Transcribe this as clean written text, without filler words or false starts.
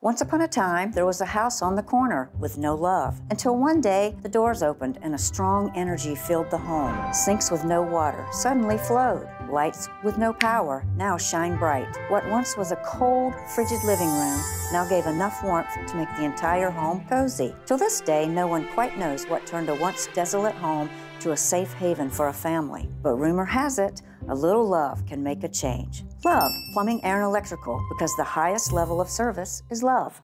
Once upon a time, there was a house on the corner with no love, until one day the doors opened and a strong energy filled the home. Sinks with no water suddenly flowed. Lights with no power now shine bright. What once was a cold, frigid living room now gave enough warmth to make the entire home cozy. Till this day, no one quite knows what turned a once desolate home to a safe haven for a family. But rumor has it, a little love can make a change. Love, Plumbing, Air, and Electrical, because the highest level of service is love.